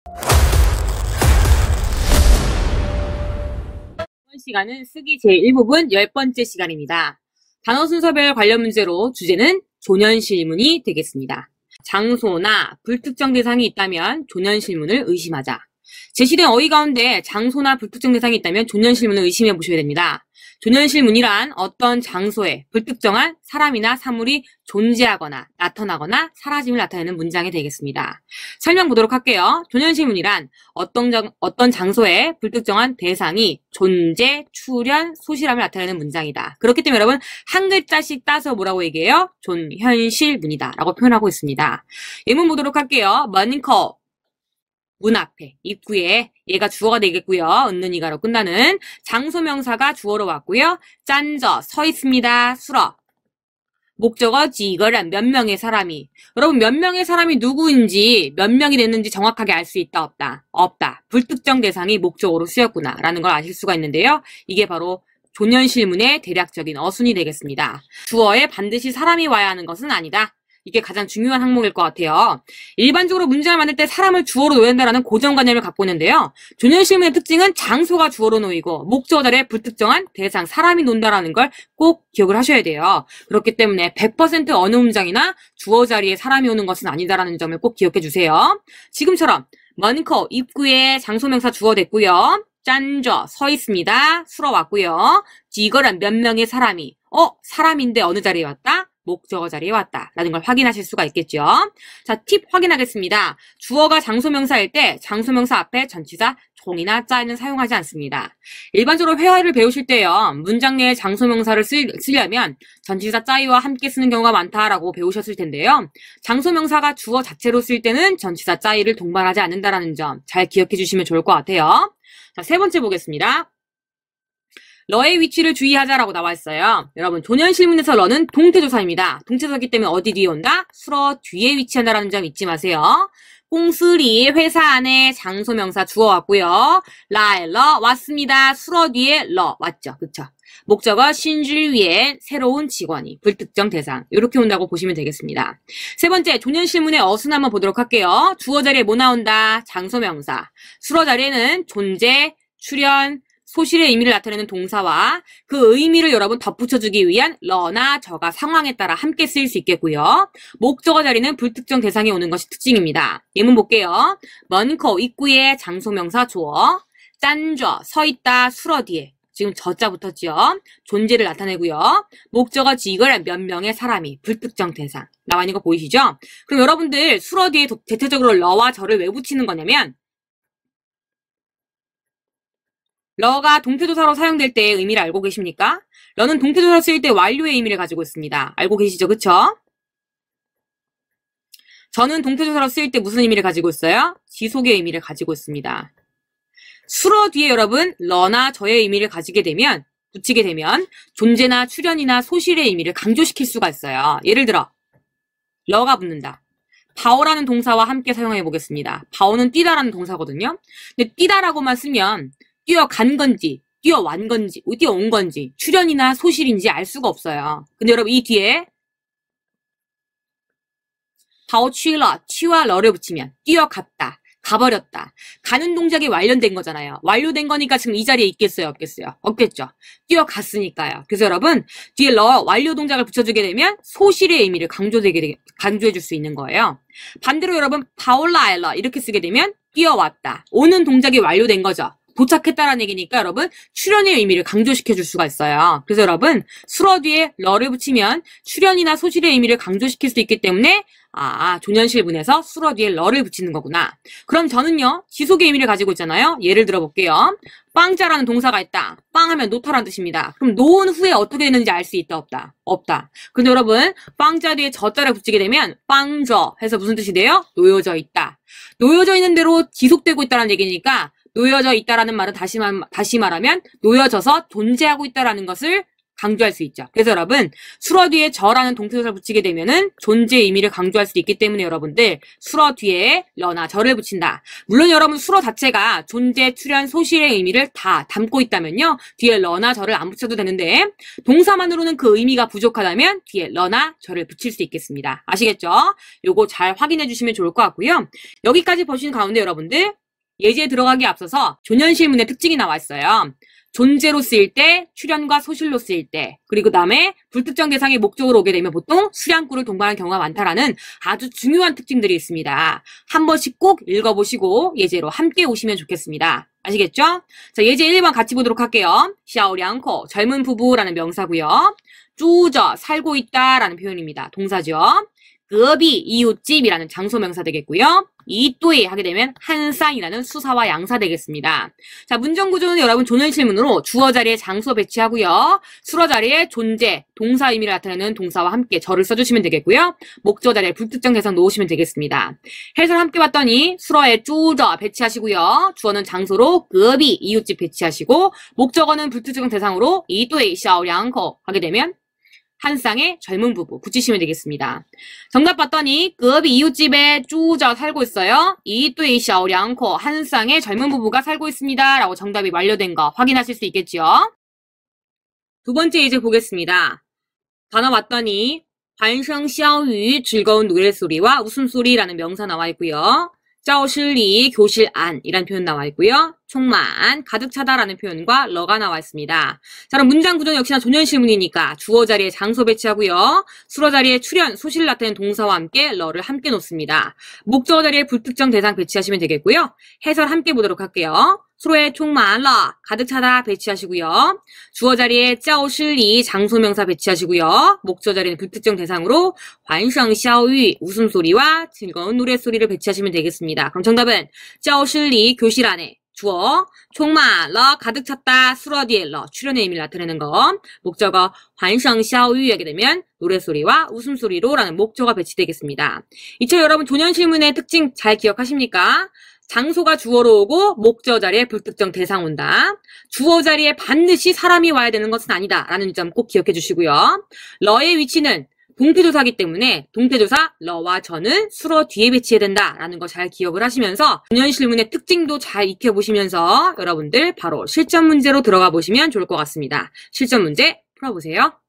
이번 시간은 쓰기 제1부분 10번째 시간입니다. 단어 순서별 관련 문제로 주제는 조년실문이 되겠습니다. 장소나 불특정 대상이 있다면 조년실문을 의심하자. 제시된 어휘 가운데 장소나 불특정 대상이 있다면 조년실문을 의심해 보셔야 됩니다. 조년실문이란 어떤 장소에 불특정한 사람이나 사물이 존재하거나 나타나거나 사라짐을 나타내는 문장이 되겠습니다. 설명 보도록 할게요. 조년실문이란 어떤 장소에 불특정한 대상이 존재, 출현, 소실함을 나타내는 문장이다. 그렇기 때문에 여러분 한 글자씩 따서 뭐라고 얘기해요? 존현실문이다 라고 표현하고 있습니다. 예문 보도록 할게요. 머니커 문 앞에, 입구에 얘가 주어가 되겠고요. 은는 이가로 끝나는 장소명사가 주어로 왔고요. 짠저, 서 있습니다. 술어. 목적어 지거란 몇 명의 사람이. 여러분 몇 명의 사람이 누구인지 몇 명이 됐는지 정확하게 알 수 있다 없다? 없다. 불특정 대상이 목적어로 쓰였구나 라는 걸 아실 수가 있는데요. 이게 바로 조년실문의 대략적인 어순이 되겠습니다. 주어에 반드시 사람이 와야 하는 것은 아니다. 이게 가장 중요한 항목일 것 같아요. 일반적으로 문장을 만들 때 사람을 주어로 놓아야 한다는 고정관념을 갖고 있는데요. 조년실문의 특징은 장소가 주어로 놓이고 목적어 자리에 불특정한 대상, 사람이 논다라는 걸 꼭 기억을 하셔야 돼요. 그렇기 때문에 100% 어느 문장이나 주어 자리에 사람이 오는 것은 아니다라는 점을 꼭 기억해 주세요. 지금처럼 머니커, 입구에 장소명사 주어 됐고요. 짠저, 서 있습니다. 술어 왔고요. 지거란 몇 명의 사람이. 사람인데 어느 자리에 왔다? 목적어 자리에 왔다 라는 걸 확인하실 수가 있겠죠. 자, 팁 확인하겠습니다. 주어가 장소명사일 때 장소명사 앞에 전치사 종이나 짜는 사용하지 않습니다. 일반적으로 회화를 배우실 때요. 문장 내에 장소명사를 쓰려면 전치사 짜이와 함께 쓰는 경우가 많다라고 배우셨을 텐데요. 장소명사가 주어 자체로 쓸 때는 전치사 짜이를 동반하지 않는다라는 점 잘 기억해 주시면 좋을 것 같아요. 자, 세 번째 보겠습니다. 러의 위치를 주의하자라고 나와 있어요. 여러분 조년실문에서 러는 동태조사입니다. 동태조사이기 때문에 어디 뒤에 온다? 수러 뒤에 위치한다라는 점 잊지 마세요. 꽁쓰리 회사 안에 장소명사 주어 왔고요. 라에 러 왔습니다. 수러 뒤에 러 왔죠. 그쵸? 목적어 신줄 위에 새로운 직원이 불특정 대상 이렇게 온다고 보시면 되겠습니다. 세 번째 조년실문의 어순 한번 보도록 할게요. 주어 자리에 뭐 나온다? 장소명사. 수러 자리에는 존재, 출현, 소실의 의미를 나타내는 동사와 그 의미를 여러분 덧붙여주기 위한 러나 저가 상황에 따라 함께 쓰일 수 있겠고요. 목적어 자리는 불특정 대상이 오는 것이 특징입니다. 예문 볼게요. 먼커 입구에 장소명사 주어, 짠저 서 있다 수러 뒤에 지금 저자 붙었죠. 존재를 나타내고요. 목적어 지거란 몇 명의 사람이 불특정 대상 나와 있는 거 보이시죠? 그럼 여러분들 수러 뒤에 대체적으로 러와 저를 왜 붙이는 거냐면 러가 동태조사로 사용될 때의 의미를 알고 계십니까? 러는 동태조사로 쓰일 때 완료의 의미를 가지고 있습니다. 알고 계시죠? 그쵸? 저는 동태조사로 쓰일 때 무슨 의미를 가지고 있어요? 지속의 의미를 가지고 있습니다. 수러 뒤에 여러분 러나 저의 의미를 붙이게 되면 존재나 출현이나 소실의 의미를 강조시킬 수가 있어요. 예를 들어 러가 붙는다. 바오라는 동사와 함께 사용해 보겠습니다. 바오는 뛰다라는 동사거든요. 근데 뛰다라고만 쓰면 뛰어간 건지, 뛰어온 건지, 출현이나 소실인지 알 수가 없어요. 근데 여러분 이 뒤에 바오 취러, 취와 러를 붙이면 뛰어갔다, 가버렸다. 가는 동작이 완료된 거잖아요. 완료된 거니까 지금 이 자리에 있겠어요? 없겠어요? 없겠죠. 뛰어갔으니까요. 그래서 여러분 뒤에 러, 완료 동작을 붙여주게 되면 소실의 의미를 강조해 줄 수 있는 거예요. 반대로 여러분 바올라 알러 이렇게 쓰게 되면 뛰어왔다. 오는 동작이 완료된 거죠. 도착했다라는 얘기니까 여러분 출현의 의미를 강조시켜 줄 수가 있어요. 그래서 여러분 수러 뒤에 러를 붙이면 출현이나 소실의 의미를 강조시킬 수 있기 때문에 조년실문에서 수러 뒤에 러를 붙이는 거구나. 그럼 저는요 지속의 의미를 가지고 있잖아요. 예를 들어 볼게요. 빵자라는 동사가 있다. 빵 하면 놓다라는 뜻입니다. 그럼 놓은 후에 어떻게 되는지 알 수 있다 없다? 없다. 근데 여러분 빵자 뒤에 저자를 붙이게 되면 빵저 해서 무슨 뜻이 돼요? 놓여져 있다. 놓여져 있는 대로 지속되고 있다는 얘기니까 놓여져 있다라는 말은 다시 말하면 놓여져서 존재하고 있다라는 것을 강조할 수 있죠. 그래서 여러분 수러 뒤에 저라는 동태조사를 붙이게 되면은 존재의 의미를 강조할 수 있기 때문에 여러분들 수러 뒤에 러나 저를 붙인다. 물론 여러분 수러 자체가 존재, 출현, 소실의 의미를 다 담고 있다면요. 뒤에 러나 저를 안 붙여도 되는데 동사만으로는 그 의미가 부족하다면 뒤에 러나 저를 붙일 수 있겠습니다. 아시겠죠? 요거 잘 확인해 주시면 좋을 것 같고요. 여기까지 보신 가운데 여러분들 예제에 들어가기 앞서서 조년실문의 특징이 나와 있어요. 존재로 쓰일 때, 출현과 소실로 쓰일 때, 그리고 다음에 불특정 대상이 목적으로 오게 되면 보통 수량구를 동반하는 경우가 많다라는 아주 중요한 특징들이 있습니다. 한 번씩 꼭 읽어보시고 예제로 함께 오시면 좋겠습니다. 아시겠죠? 자, 예제 1번 같이 보도록 할게요. 샤오량코, 젊은 부부라는 명사고요. 쭈저, 살고 있다라는 표현입니다. 동사죠. 거비, 이웃집이라는 장소명사 되겠고요. 이또이 하게 되면 한쌍이라는 수사와 양사 되겠습니다. 자, 문정구조는 여러분 조년실문으로 주어 자리에 장소 배치하고요. 수러 자리에 존재, 동사 의미를 나타내는 동사와 함께 절을 써주시면 되겠고요. 목적 자리에 불특정 대상 놓으시면 되겠습니다. 해설 함께 봤더니 수러에 쭈저 배치하시고요. 주어는 장소로 거비, 이웃집 배치하시고 목적어는 불특정 대상으로 이또이, 샤오량코 하게 되면 한 쌍의 젊은 부부 붙이시면 되겠습니다. 정답 봤더니 거비 이웃집에 쭈저 살고 있어요. 이또이 샤오량코 한 쌍의 젊은 부부가 살고 있습니다. 라고 정답이 완료된 거 확인하실 수 있겠죠. 두 번째 예제 보겠습니다. 단어 봤더니 환声샤유 즐거운 노래소리와 웃음소리라는 명사 나와 있고요. 짜오실리 교실 안이라는 표현 나와 있고요. 총만 가득 차다라는 표현과 러가 나와 있습니다. 자, 그럼 문장 구조는 역시나 조년실문이니까 주어 자리에 장소 배치하고요. 수러 자리에 출현, 소실을 나타내는 동사와 함께 러를 함께 놓습니다. 목적어 자리에 불특정 대상 배치하시면 되겠고요. 해설 함께 보도록 할게요. 수로에 총만 러 가득 차다 배치하시고요. 주어 자리에 짜오실리 장소명사 배치하시고요. 목적 자리는 불특정 대상으로 환성샤유 웃음소리와 즐거운 노래소리를 배치하시면 되겠습니다. 그럼 정답은 짜오실리 교실 안에 주어 총만 러 가득 찼다 수러 뒤에 러 출현의 의미를 나타내는 거 목적어 환성샤유 하게 되면 노래소리와 웃음소리로 라는 목적어 배치되겠습니다. 이처럼 여러분 조년실문의 특징 잘 기억하십니까? 장소가 주어로 오고 목적 자리에 불특정 대상 온다. 주어 자리에 반드시 사람이 와야 되는 것은 아니다 라는 점 꼭 기억해 주시고요. 러의 위치는 동태조사이기 때문에 동태조사 러와 저는 수러 뒤에 배치해야 된다라는 거 잘 기억을 하시면서 조년실문의 특징도 잘 익혀보시면서 여러분들 바로 실전 문제로 들어가 보시면 좋을 것 같습니다. 실전 문제 풀어보세요.